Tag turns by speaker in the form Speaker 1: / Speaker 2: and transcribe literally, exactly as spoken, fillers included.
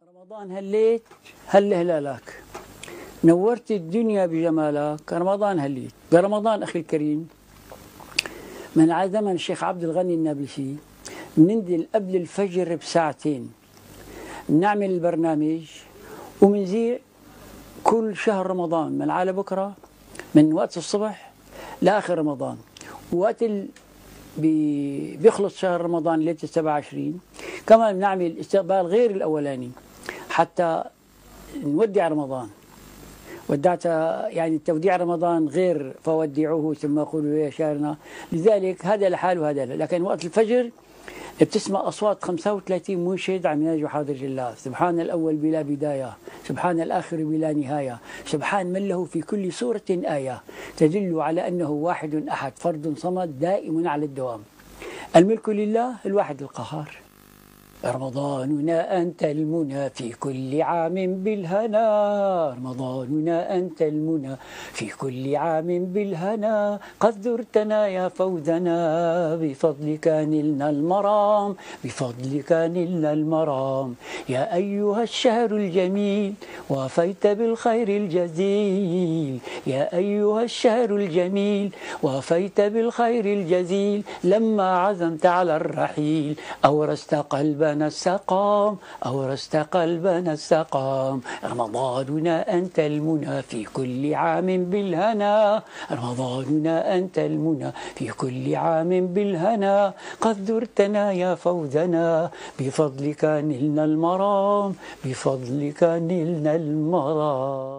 Speaker 1: رمضان هليت هل هلالك، نورت الدنيا بجمالك. رمضان هليت برمضان أخي الكريم. من على زمن الشيخ عبد الغني النابلسي بننزل قبل الفجر بساعتين نعمل البرنامج ومنزيع كل شهر رمضان من على بكرة، من وقت الصبح لآخر رمضان. وقت ال... بي... بيخلص شهر رمضان ليلة السبعة وعشرين كمان بنعمل استقبال غير الأولاني حتى نودع رمضان. ودعت يعني توديع رمضان غير فودعوه ثم قولوا يا شارنا. لذلك هذا لحال وهذا لا. لكن وقت الفجر بتسمع أصوات خمسة وثلاثين منشد عم يناجوا حاضر الله. سبحان الأول بلا بداية، سبحان الآخر بلا نهاية، سبحان من له في كل سورة آية تدل على أنه واحد أحد فرد صمد دائم على الدوام. الملك لله الواحد القهار. رمضاننا أنت المنى في كل عام بالهنا، رمضاننا أنت المنى في كل عام بالهنا، قد زرتنا يا فوزنا بفضلك نلنا المرام، بفضلك نلنا المرام. يا أيها الشهر الجميل وافيت بالخير الجزيل، يا أيها الشهر الجميل وافيت بالخير الجزيل، لما عزمت على الرحيل أورثت قلبا السقام، أورثت قلبنا السقام. رمضاننا أنت المنى في كل عام بالهنا، رمضاننا أنت المنى في كل عام بالهنا، قد زرتنا يا فوزنا بفضلك نلنا المرام، بفضلك نلنا المرام.